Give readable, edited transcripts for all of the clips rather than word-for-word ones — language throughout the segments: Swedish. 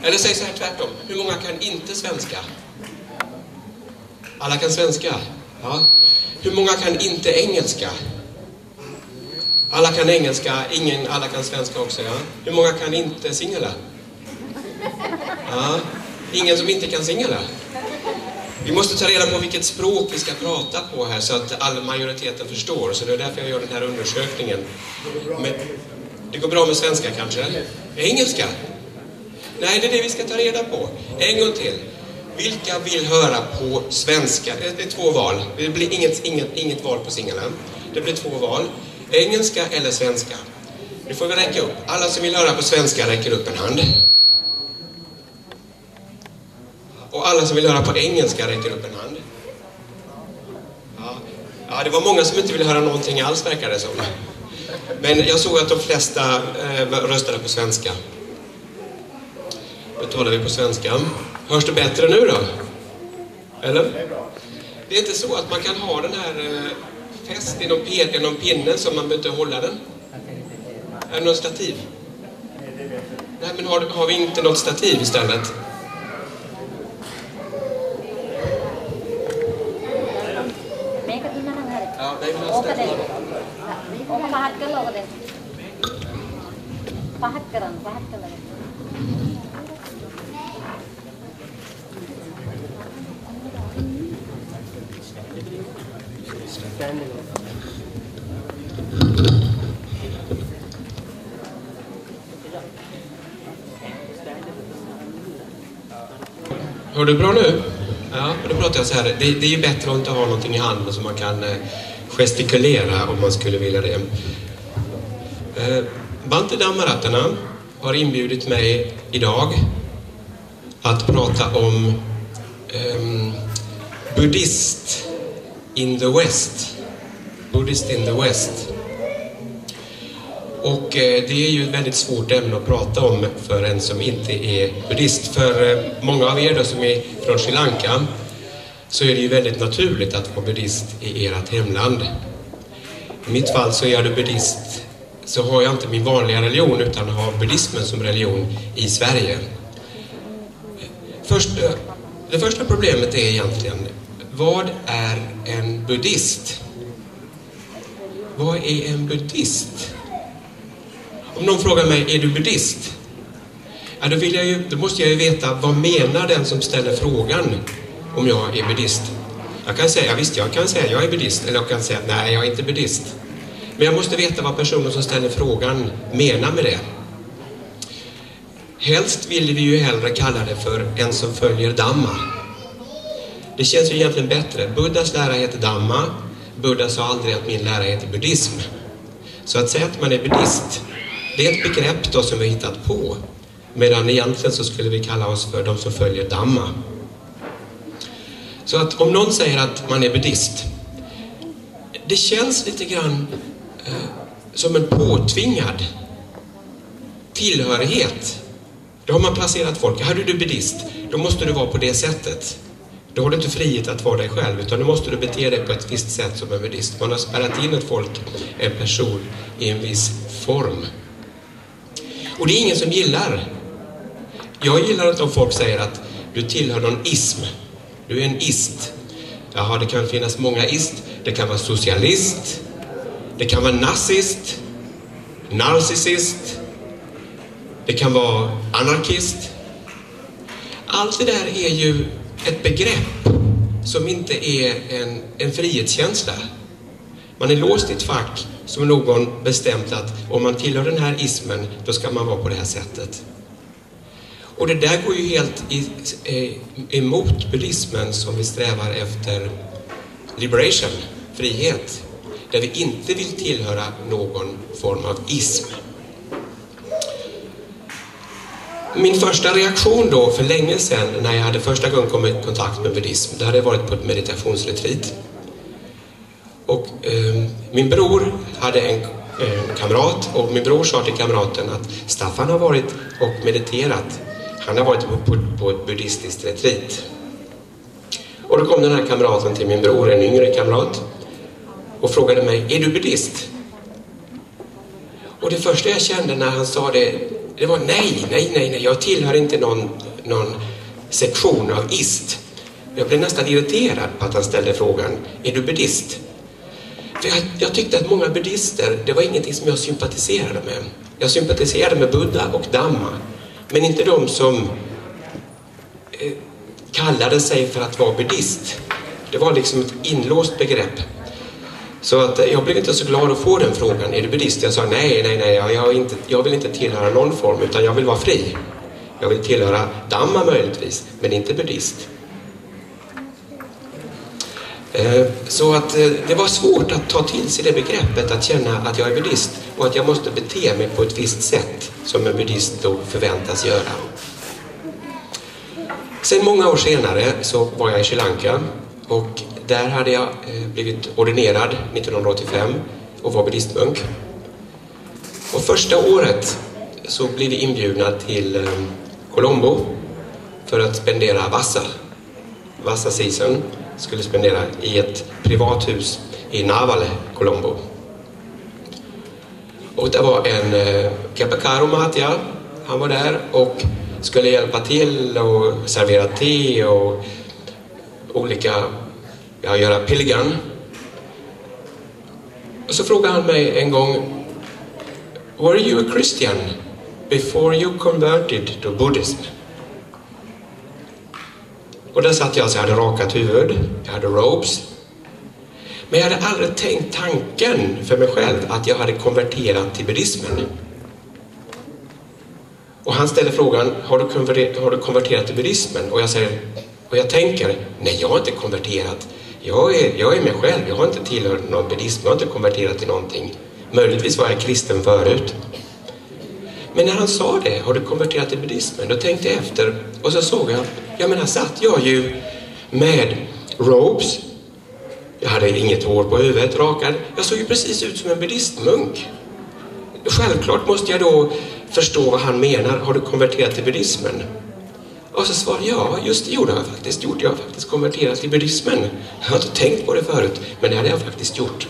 Eller säg så här tvärtom. Hur många kan inte svenska? Alla kan svenska. Ja. Hur många kan inte engelska? Alla kan engelska, alla kan svenska också. Ja. Hur många kan inte singela? Ja. Ingen som inte kan singela. Vi måste ta reda på vilket språk vi ska prata på här så att all majoriteten förstår. Så det är därför jag gör den här undersökningen. Men det går bra med svenska kanske? Engelska? Nej, det är det vi ska ta reda på. En gång till. Vilka vill höra på svenska? Det är 2 val. Det blir inget val på singelen. Det blir 2 val. Engelska eller svenska. Nu får vi räcka upp. Alla som vill höra på svenska räcker upp en hand. Och alla som vill höra på engelska räcker upp en hand. Ja, det var många som inte ville höra någonting alls, verkar det som. Men jag såg att de flesta röstade på svenska. Då talar vi på svenska. Hörs det bättre nu då? Eller? Det är inte så att man kan ha den här fäst i någon pinne som man behöver hålla den. Är det någon stativ? Nej, men har vi inte något stativ istället? Ja, nej, men stativ. Hör du bra nu? Ja, då pratar jag så här. Det är ju bättre att inte ha någonting i handen som man kan gestikulera om man skulle vilja det. Bante Dammarattarna har inbjudit mig idag att prata om Buddhist in the West. Buddhist in the West. Och det är ju ett väldigt svårt ämne att prata om för en som inte är buddhist. För många av er då som är från Sri Lanka så är det ju väldigt naturligt att vara buddhist i ert hemland. I mitt fall så är jag buddhist, så har jag inte min vanliga religion utan har buddhismen som religion i Sverige. Det första problemet är egentligen, vad är en buddhist? Vad är en buddhist? Om någon frågar mig, är du buddhist? Ja, då måste jag ju veta, vad menar den som ställer frågan om jag är buddhist? Jag kan säga, visst, jag kan säga jag är buddhist, eller jag kan säga, nej, jag är inte buddhist. Men jag måste veta vad personen som ställer frågan menar med det. Helst vill vi ju hellre kalla det för en som följer Dhamma. Det känns ju egentligen bättre. Buddhas lära heter Dhamma. Buddha sa aldrig att min lära heter buddhism. Så att säga att man är buddhist, det är ett begrepp då som vi har hittat på. Medan egentligen så skulle vi kalla oss för de som följer Dhamma. Så att om någon säger att man är buddhist, det känns lite grann som en påtvingad tillhörighet. Då har man placerat folk. Här är du buddhist, då måste du vara på det sättet. Då har du inte frihet att vara dig själv, utan då måste du bete dig på ett visst sätt som en buddhist. Man har spärrat in ett folk, en person, i en viss form. Och det är ingen som gillar. Jag gillar inte om folk säger att du tillhör någon ism. Du är en ist. Jaha, det kan finnas många ist. Det kan vara socialist. Det kan vara nazist. Narcissist. Det kan vara anarkist. Allt det där är ju ett begrepp som inte är en frihetskänsla. Man är låst i ett fack som någon bestämt att om man tillhör den här ismen, då ska man vara på det här sättet. Och det där går ju helt emot buddhismen som vi strävar efter liberation, frihet. Där vi inte vill tillhöra någon form av ism. Min första reaktion då för länge sedan när jag hade första gången kommit i kontakt med buddhism, det hade varit på ett meditationsretreat. Och min bror hade en kamrat och min bror sa till kamraten att Staffan har varit och mediterat. Han har varit på ett buddhistiskt retreat. Och då kom den här kamraten till min bror, en yngre kamrat, och frågade mig, är du buddhist? Och det första jag kände när han sa det, Det var nej, jag tillhör inte någon sektion av ist. Jag blev nästan irriterad på att han ställde frågan, är du buddhist? För jag tyckte att många buddhister, det var ingenting som jag sympatiserade med. Jag sympatiserade med Buddha och Dhamma, men inte de som kallade sig för att vara buddhist. Det var liksom ett inlåst begrepp. Så att jag blev inte så glad att få den frågan, är du buddhist? Jag sa nej, jag vill inte tillhöra någon form, utan jag vill vara fri. Jag vill tillhöra Dhamma möjligtvis, men inte buddhist. Så att det var svårt att ta till sig det begreppet, att känna att jag är buddhist och att jag måste bete mig på ett visst sätt som en buddhist då förväntas göra. Sen många år senare så var jag i Sri Lanka och där hade jag blivit ordinerad 1985 och var buddhistmunk. Och första året så blev vi inbjudna till Colombo för att spendera Vassa season. Skulle spendera i ett privathus i Navale, Colombo. Och det var en Kepakaro Mahatya, han var där och skulle hjälpa till och servera te och göra pilgrim. Och så frågade han mig en gång, were you a Christian before you converted to Buddhism? Och där satt jag, så jag hade rakat huvud, jag hade robes. Men jag hade aldrig tänkt tanken för mig själv att jag hade konverterat till buddhismen. Och han ställer frågan, har du konverterat till buddhismen? Och jag tänker, nej, jag har inte konverterat. Jag är mig själv, jag har inte tillhört någon buddhism, jag har inte konverterat till någonting. Möjligtvis var jag kristen förut. Men när han sa det, har du konverterat till buddhismen? Då tänkte jag efter och så såg jag, men här satt jag ju med robes. Jag hade inget hår på huvudet, rakad. Jag såg ju precis ut som en buddhistmunk. Självklart måste jag då förstå vad han menar. Har du konverterat till buddhismen? Och så svarade jag, just det gjorde jag faktiskt konverterat till buddhismen. Jag har inte tänkt på det förut, men det hade jag faktiskt gjort.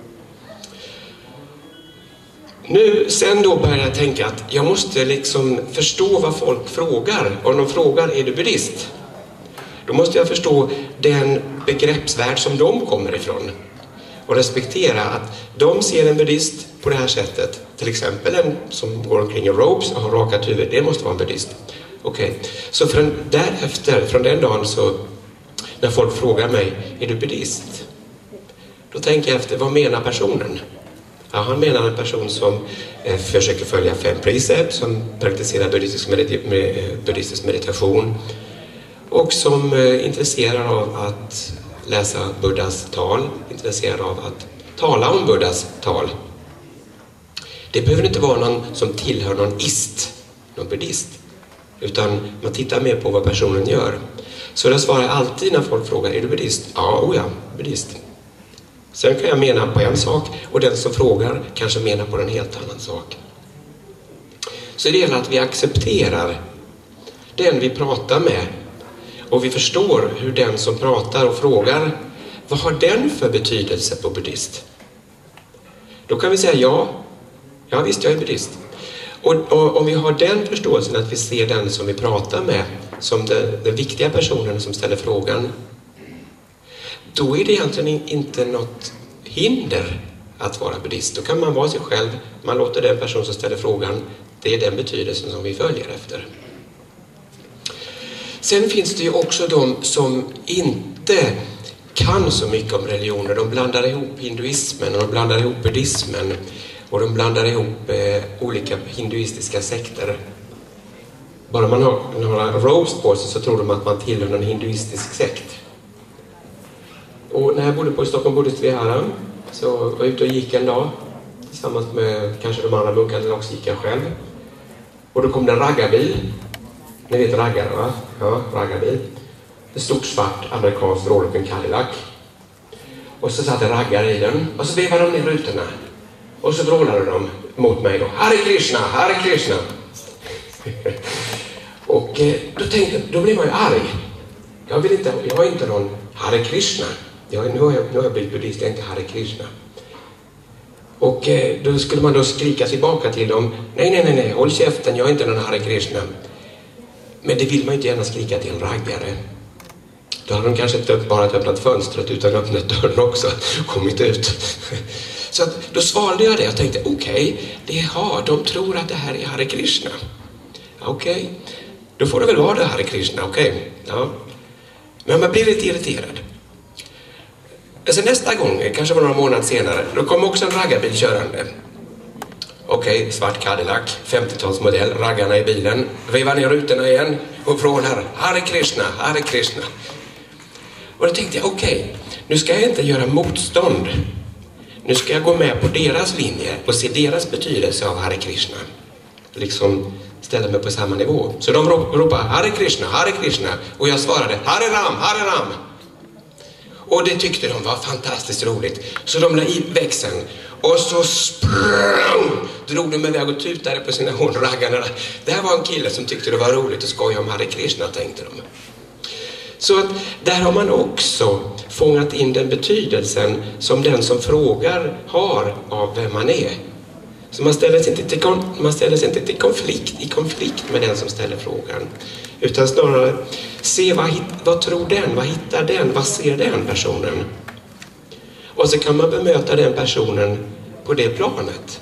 Sen då började jag tänka att jag måste liksom förstå vad folk frågar. Om de frågar, är du buddhist? Då måste jag förstå den begreppsvärld som de kommer ifrån. Och respektera att de ser en buddhist på det här sättet. Till exempel en som går omkring i robes och har rakat huvud. Det måste vara en buddhist. Okej. Så från den dagen så, när folk frågar mig, är du buddhist? Då tänker jag efter, vad menar personen? Ja, han menar en person som försöker följa 5 precepts, som praktiserar buddhistisk meditation och som är intresserad av att läsa Buddhas tal, intresserad av att tala om Buddhas tal. Det behöver inte vara någon som tillhör någon någon buddhist, utan man tittar mer på vad personen gör. Så jag svarar alltid när folk frågar, är du buddhist? Ja, buddhist. Sen kan jag mena på en sak och den som frågar kanske menar på en helt annan sak. Så det gäller att vi accepterar den vi pratar med och vi förstår hur den som pratar och frågar, vad har den för betydelse på buddhist? Då kan vi säga ja visst, jag är buddhist. Och om vi har den förståelsen att vi ser den som vi pratar med som den viktiga personen som ställer frågan, då är det egentligen inte något hinder att vara buddhist. Då kan man vara sig själv, man låter den person som ställer frågan, det är den betydelsen som vi följer efter. Sen finns det ju också de som inte kan så mycket om religioner. De blandar ihop hinduismen och de blandar ihop buddhismen och de blandar ihop olika hinduistiska sekter. Bara man har några robes på sig så tror de att man tillhör någon hinduistisk sekt. Och när jag bodde på Stockholm Buddhist Vihara så var jag ute och gick en dag tillsammans med kanske de andra munkarna, eller också gick jag själv. Och då kom det en raggarbil. Ni vet raggare, va? Ja, raggarbil. Ett stort svart amerikanskt rådlupen Cadillac. Och så satt en raggare i den och så vevade de ner rutorna. Och så vrålade de mot mig då. Hare Krishna, Hare Krishna. Och då blev man ju arg. Jag är inte någon Hare Krishna. Nu har jag blivit buddhist, jag är inte Hare Krishna. Och då skulle man då skrika tillbaka till dem. Nej, håll käften, jag är inte någon Hare Krishna. Men det vill man inte gärna skrika till en raggare. Då hade de kanske inte bara öppnat fönstret utan öppnat dörren också och kommit ut. Så att, då svarade jag det och tänkte okej, de tror att det här är Hare Krishna. Okej, då får det väl vara det Hare Krishna, okej. Ja. Men man blir lite irriterad. Alltså nästa gång, kanske var några månader senare, då kom också en raggarbil körande. Okej, svart Cadillac, 50-talsmodell, raggarna i bilen, vevar ner rutorna igen och frågar Hare Krishna, Hare Krishna. Och då tänkte jag, okej, nu ska jag inte göra motstånd. Nu ska jag gå med på deras linje och se deras betydelse av Hare Krishna. Liksom ställa mig på samma nivå. Så de ropade Hare Krishna, Hare Krishna. Och jag svarade Hare Ram, Hare Ram. Och det tyckte de var fantastiskt roligt. Så de la i växeln. Och så drog de iväg och tutade på sina hornraggarna. Det här var en kille som tyckte det var roligt att skoja om Hare Krishna, tänkte de. Så att där har man också fångat in den betydelsen som den som frågar har av vem man är. Så man ställer sig inte i konflikt med den som ställer frågan. Utan snarare se vad tror den, vad hittar den, vad ser den personen. Och så kan man bemöta den personen på det planet.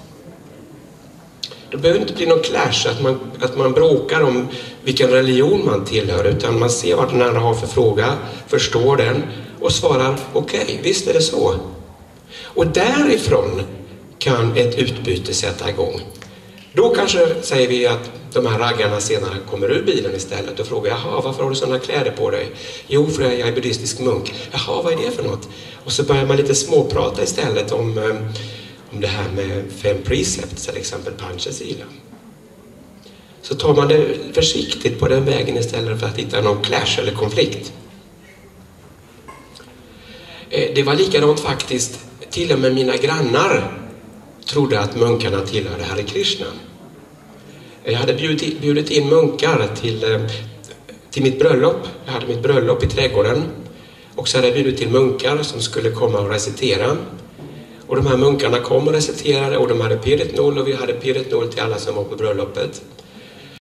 Det behöver inte bli någon clash, att man bråkar om vilken religion man tillhör, utan man ser vad den andra har för fråga, förstår den och svarar okej, visst är det så. Och därifrån kan ett utbyte sätta igång. Då kanske säger vi att de här raggarna senare kommer ur bilen istället och frågar, jaha, varför har du sådana kläder på dig? Jo, för jag är buddhistisk munk. Jaha, vad är det för något? Och så börjar man lite småprata istället om det här med 5 precepts, till exempel Panchasila. Så tar man det försiktigt på den vägen istället för att hitta någon clash eller konflikt. Det var likadant faktiskt, till och med mina grannar trodde att munkarna tillhörde Hare Krishna. Jag hade bjudit in munkar till mitt bröllop. Jag hade mitt bröllop i trädgården. Och så hade jag bjudit till munkar som skulle komma och recitera. Och de här munkarna kom och reciterade och de hade Pirit Noll och vi hade Pirit Noll till alla som var på bröllopet.